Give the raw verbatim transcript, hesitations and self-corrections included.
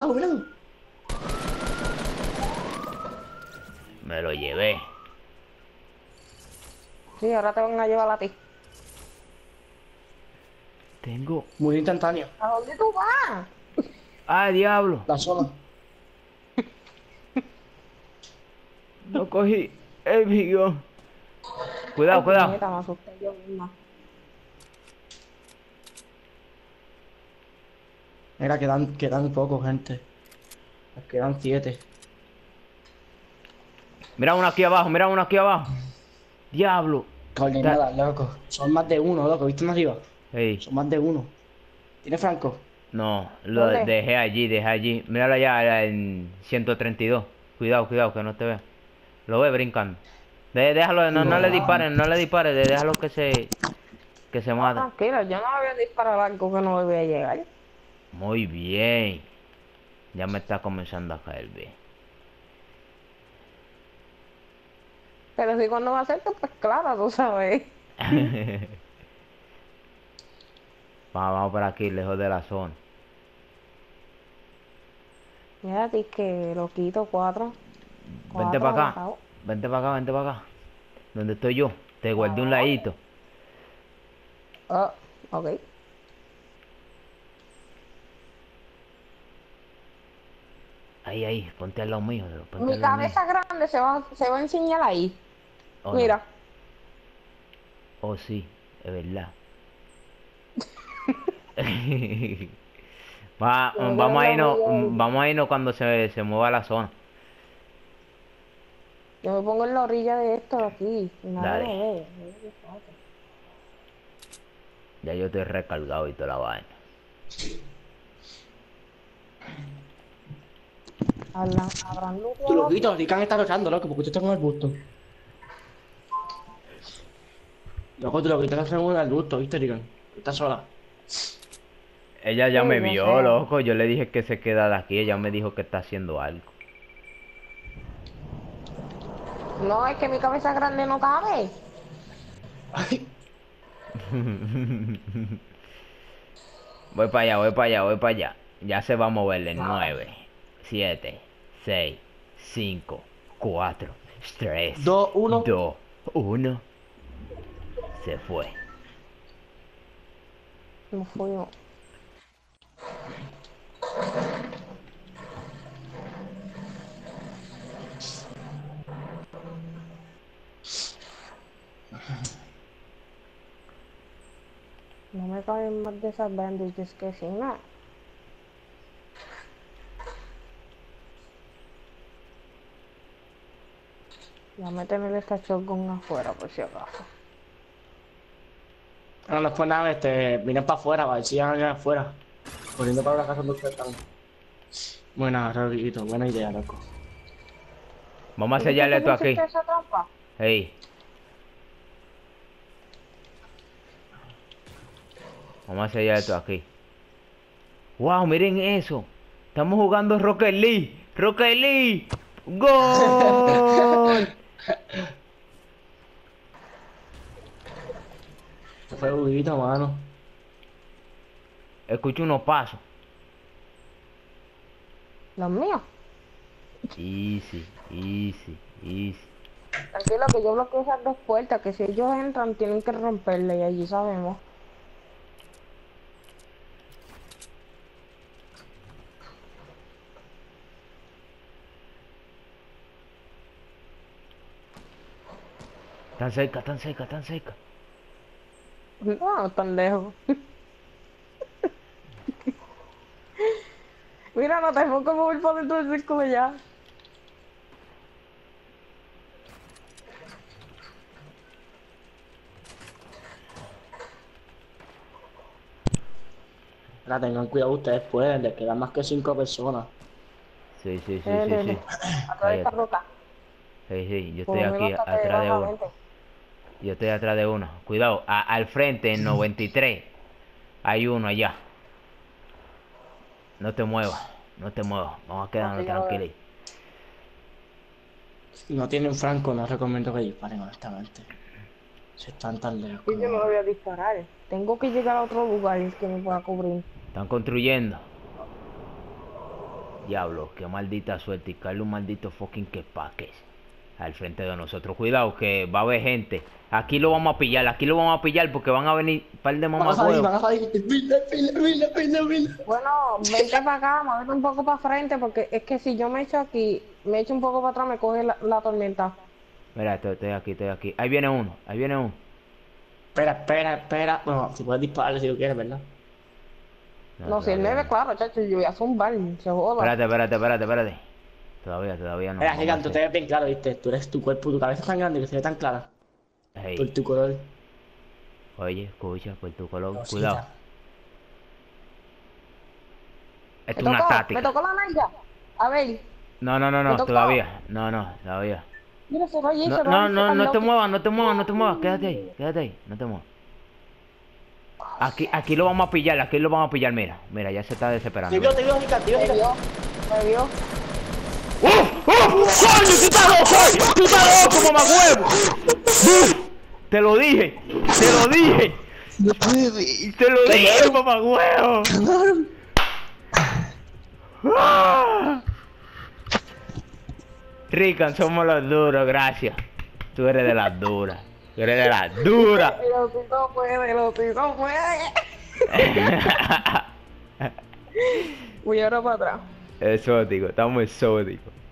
míralo. Me lo llevé. Sí, ahora te van a llevar a ti. Tengo... Muy instantáneo. ¿A dónde tú vas? ¡Ah, diablo! La zona. No cogí el bigón. Ay, Cuidado, cuidado. puñeta, me asusté yo misma. Mira, quedan, quedan pocos, gente. Nos quedan siete. Mira uno aquí abajo, mira uno aquí abajo. Diablo. Ta- Coordenadas, loco. Son más de uno, loco. ¿Viste más arriba? Ey, Son más de uno. ¿Tiene Franco? no, lo ¿Dónde? dejé allí, dejé allí. Míralo allá allá en ciento treinta y dos. Cuidado, cuidado, que no te vea. Lo ve brincando. De- déjalo, no, no le No. disparen, no le disparen, de- déjalo que se, que se No, mate. tranquilo, yo no voy a disparar algo que no voy a llegar. Muy bien. Ya me está comenzando a caer bien. Pero si cuando va a ser, pues claro, tú sabes. Vamos, vamos por aquí, lejos de la zona. Mira, a ti que lo quito cuatro. Vente Cuatro para acá. abajo. Vente para acá, vente para acá. ¿Dónde estoy yo? Te guardé un Ah, ladito. oh, ok. Ahí, ahí, ponte al lado mío, ponte Mi al lado mío. cabeza grande se va, se va a enseñar ahí. Oh, no. Mira. Oh, sí, es verdad. Va, Yo me quedo vamos en a la irnos, orilla del- vamos a irnos cuando se, se mueva la zona. Yo me pongo en la orilla de esto de aquí. Y nadie Dale, me ve. Mira qué fácil. ya yo estoy recargado y toda la vaina. Hablan- Habrán Tú looteado lo aquí. quito, Rican está luchando, loco, porque tú estás con el busto. Loco, tú lo quitas estás con el busto, ¿viste, Rican? Estás sola. Ella ya Sí, me yo vio, sé. loco. Yo le dije que se quedara aquí. Ella me dijo que está haciendo algo. No, es que mi cabeza grande no cabe. Ay, Voy para allá, voy para allá, voy para allá. Ya se va a mover en nada. nueve, siete, seis, cinco, cuatro, tres, Dos, uno. dos, uno. Se fue. Nos fuimos. No me caben más de esas bandages que si no. Ya me tener esta shotgun afuera por si acaso. No, no fue nada, este, vine para afuera, para ver si iban a venir afuera. Corriendo para la casa donde ustedes están. Buena, rapidito, buena idea, loco. Vamos a ¿Viste sellarle que esto aquí. pusiste esa trampa? Hey. Vamos a sellar esto aquí. Wow, miren eso. Estamos jugando Rocket League. Rocket League. ¡Gol! Se fue buguito, mano. Escucho unos pasos. Los míos. Easy, easy, easy. Tranquilo que yo bloqueo esas dos puertas, que si ellos entran tienen que romperle y allí sabemos. Tan cerca, tan cerca, tan cerca. No, no tan lejos. Mira, no te enfoco mover por dentro del círculo ya. Ahora tengan cuidado, ustedes pueden, les quedan más que cinco personas. Sí, sí, sí, Eh, sí, nene, sí. atrás de esta Cállate. roca. Sí, sí, yo Por estoy lo menos aquí hasta te atrás dan de la uno. mente. Yo estoy atrás de uno. Cuidado, a- al frente en noventa y tres. Hay uno allá. No te muevas, no te muevas. Vamos a No, quedarnos sí, ya lo veo. tranquilos. Si no tienen Franco, no recomiendo que disparen, honestamente. Si están tan lejos Sí, yo no lo como... voy a disparar. Tengo que llegar a otro lugar que me pueda cubrir. Están construyendo. Diablo, qué maldita suerte. Y caerle un maldito fucking quepaques al frente de nosotros. Cuidado, que va a haber gente. Aquí lo vamos a pillar, aquí lo vamos a pillar porque van a venir un par de Van a salir, van mamagüeos. a salir. Pila, pila, pila, pila, pila. Bueno, vente para acá, muévete un poco para frente, porque es que si yo me echo aquí, me echo un poco para atrás, me coge la, la tormenta. Mira, estoy, estoy aquí, estoy aquí. Ahí viene uno, ahí viene uno. Espera, espera, espera. Bueno, si puedes dispararle si tú quieres, ¿verdad? No, si él me ve, claro, chacho, yo voy a zumbar, se joda. Espérate, espérate, espérate, espérate. Todavía, todavía no. Mira, vamos a Ricardo, tú te hacer- ves bien claro, ¿viste? Tú eres tu cuerpo, tu cabeza es tan grande que se ve tan clara. Ey, Por tu color. oye, escucha, por tu color, Rosita. cuidado. Esto Me es una tocó, táctica. me tocó la nalga. A ver, No, no, no, ¿Me no, tocó? todavía. No, no, todavía. mira, se va allí, No, se va no, allí, no, al no te loco. muevas, no te muevas, no te muevas. Quédate ahí, quédate ahí, no te muevas. Aquí, aquí lo vamos a pillar, aquí lo vamos a pillar, mira. Mira, ya se está desesperando. Te vio, te vio, Ricardo, te vio, Me Ricardo. vio, me vio. ¡Uf! ¡Uf! ¡Coño, tú estás loco! ¡Tú estás loco, mamagüevo! ¡Uf! Te lo dije, te lo dije. Te lo dije, mamagüevo. ¡Ah! Rican, somos los duros, gracias. Tú eres de las duras. Tú eres de las duras. El otito puede, el otito puede. Voy ahora para atrás. Exótico, estamos exóticos.